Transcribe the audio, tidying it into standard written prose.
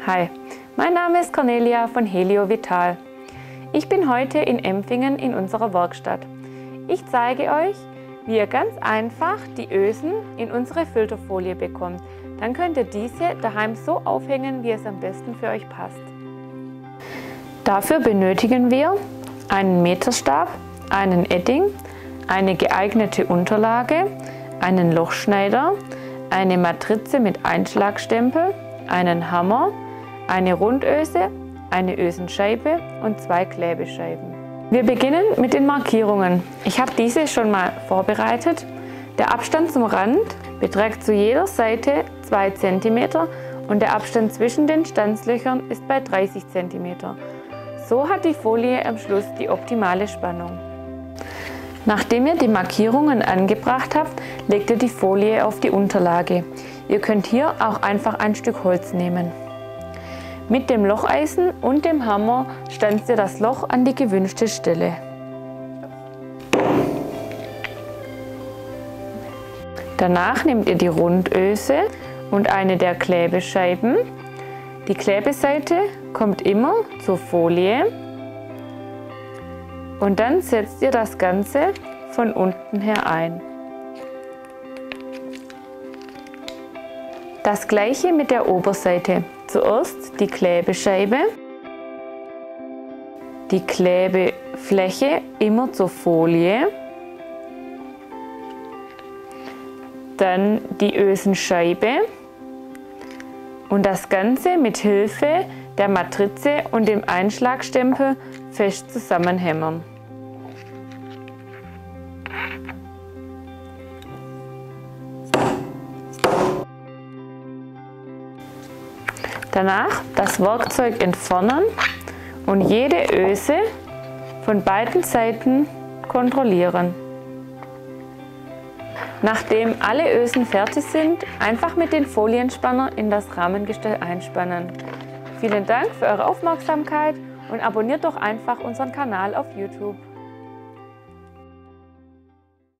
Hi, mein Name ist Cornelia von Helio Vital. Ich bin heute in Empfingen in unserer Werkstatt. Ich zeige euch, wie ihr ganz einfach die Ösen in unsere Filterfolie bekommt. Dann könnt ihr diese daheim so aufhängen, wie es am besten für euch passt. Dafür benötigen wir einen Meterstab, einen Edding, eine geeignete Unterlage, einen Lochschneider, eine Matrize mit Einschlagstempel, einen Hammer, eine Rundöse, eine Ösenscheibe und 2 Klebescheiben. Wir beginnen mit den Markierungen. Ich habe diese schon mal vorbereitet. Der Abstand zum Rand beträgt zu jeder Seite 2 cm und der Abstand zwischen den Stanzlöchern ist bei 30 cm. So hat die Folie am Schluss die optimale Spannung. Nachdem ihr die Markierungen angebracht habt, legt ihr die Folie auf die Unterlage. Ihr könnt hier auch einfach ein Stück Holz nehmen. Mit dem Locheisen und dem Hammer stanzt ihr das Loch an die gewünschte Stelle. Danach nehmt ihr die Rundöse und eine der Klebescheiben. Die Klebeseite kommt immer zur Folie und dann setzt ihr das Ganze von unten her ein. Das gleiche mit der Oberseite. Zuerst die Klebescheibe, die Klebefläche immer zur Folie, dann die Ösenscheibe und das Ganze mit Hilfe der Matrize und dem Einschlagstempel fest zusammenhämmern. Danach das Werkzeug entfernen und jede Öse von beiden Seiten kontrollieren. Nachdem alle Ösen fertig sind, einfach mit den Folienspanner in das Rahmengestell einspannen. Vielen Dank für eure Aufmerksamkeit und abonniert doch einfach unseren Kanal auf YouTube.